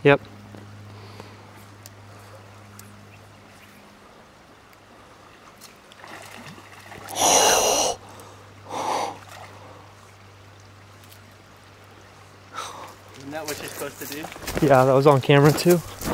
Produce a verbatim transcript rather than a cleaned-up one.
Yep. Isn't that what you're supposed to do? Yeah, that was on camera too.